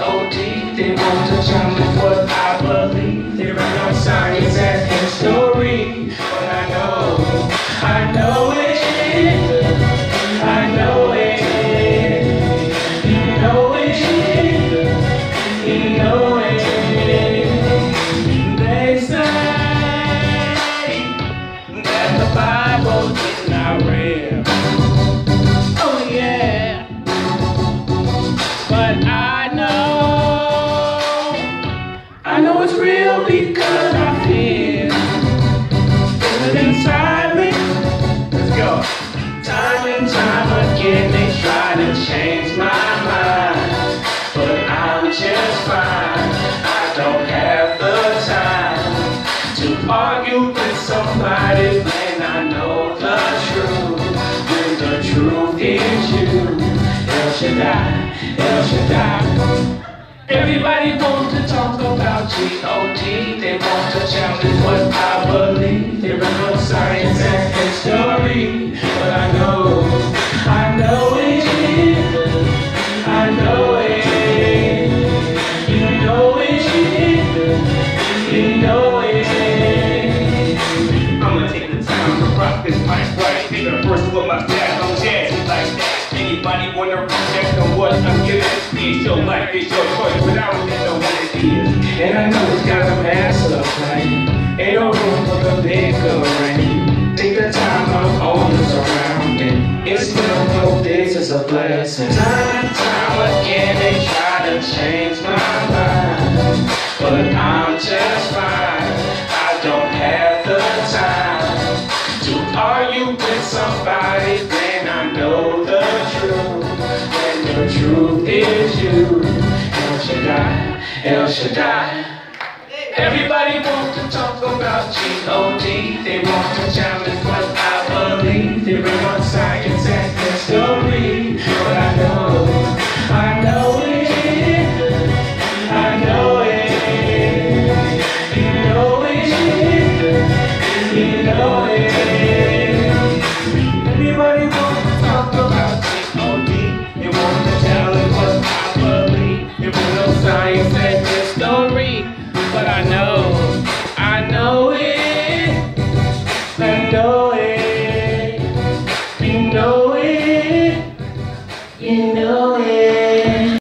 G-O-D. They want to challenge what I believe. There are no science and history, but I know it, I know it, you know it, you know it. They say that the Bible is not real. Oh yeah, but I know it's real because I feel it inside me. Let's go. Time and time again they try to change my mind, but I'm just fine. I don't have the time to argue with somebody when I know the truth. When the truth is you, El Shaddai, El Shaddai. Everybody wants to talk about G-O-D. They want to challenge what I believe. There is no science and history, but I know it, I know it, you know it, you know it. I'ma take the time to rock this mic right. Take the first with my dad on jazz like that. Anybody wanna reflect on what I'm giving? It's your life, it's your choice, but I don't know what it is. And I know it's got a massive plane. Ain't no room for the bigger rain. Take the time of all the surrounding. It's still no, this is a blessing. Time and time again they try to change my mind, but I'm just fine. I don't have the time to argue with somebody when I know the truth. When the truth is you, El Shaddai, El Shaddai. Everybody wants to talk about G-O-D. They want to challenge what I believe. There is no science and history, but I know it, I know it, I know it, you know it, you know it. Everybody wants to talk about G-O-D. They want to challenge what I believe. There is no science